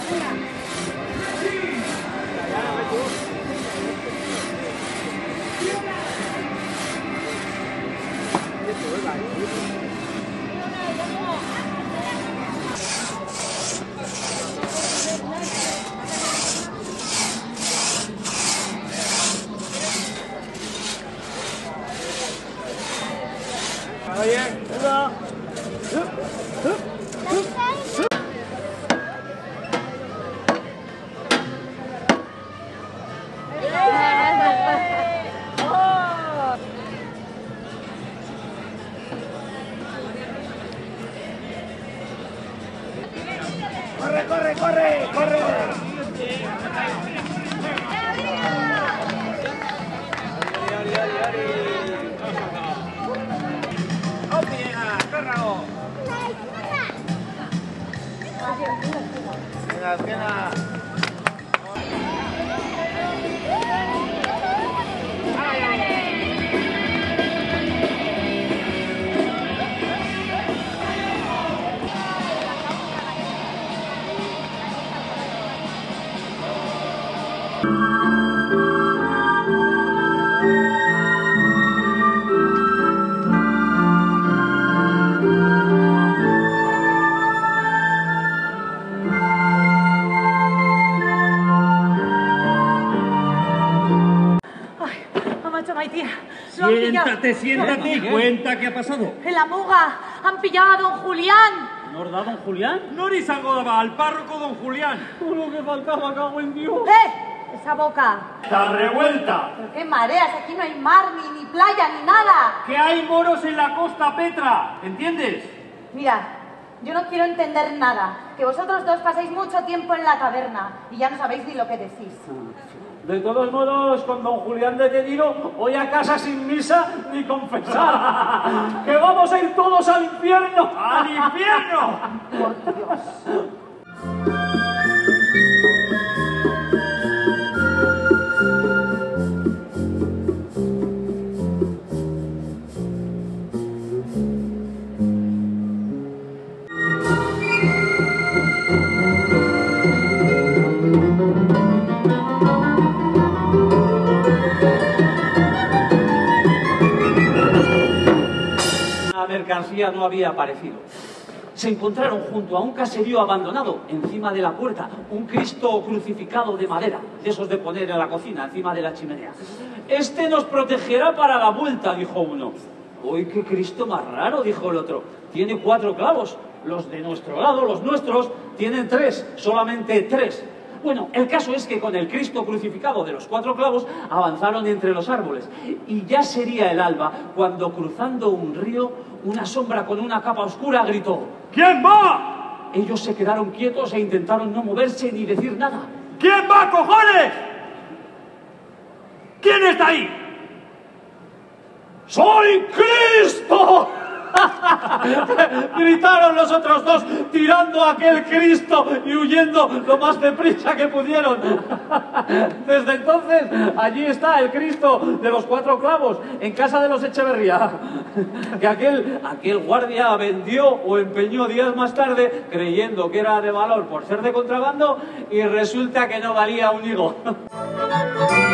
¡Corre, corre, corre, corre! Venga, esquena. Siéntate, siéntate y cuenta qué ha pasado. En la muga han pillado a don Julián. ¿No da don Julián? No ni salgo al párroco don Julián. Lo que faltaba, cago en Dios. Esa boca. ¡Está revuelta! ¿Pero qué mareas? Aquí no hay mar, ni playa, ni nada. ¡Que hay moros en la costa, Petra! ¿Entiendes? Mira, yo no quiero entender nada. Que vosotros dos pasáis mucho tiempo en la taberna y ya no sabéis ni lo que decís. De todos modos, con don Julián detenido, voy a casa sin misa ni confesar. ¡Que vamos a ir todos al infierno! ¡Al infierno! Por Dios. Mercancía no había aparecido. Se encontraron junto a un caserío abandonado, encima de la puerta, un Cristo crucificado de madera, de esos de poner en la cocina, encima de la chimenea. Este nos protegerá para la vuelta, dijo uno. ¡Uy, qué Cristo más raro!, dijo el otro. Tiene 4 clavos. Los de nuestro lado, los nuestros, tienen 3, solamente 3. Bueno, el caso es que con el Cristo crucificado de los 4 clavos avanzaron entre los árboles y ya sería el alba cuando, cruzando un río, una sombra con una capa oscura gritó: ¿Quién va? Ellos se quedaron quietos e intentaron no moverse ni decir nada. ¿Quién va, cojones? ¿Quién está ahí? ¡Soy Cristo! Gritaron los otros dos, tirando a aquel Cristo y huyendo lo más deprisa que pudieron. Desde entonces, allí está el Cristo de los 4 clavos, en casa de los Echeverría, que aquel guardia vendió o empeñó días más tarde, creyendo que era de valor por ser de contrabando, y resulta que no valía un higo.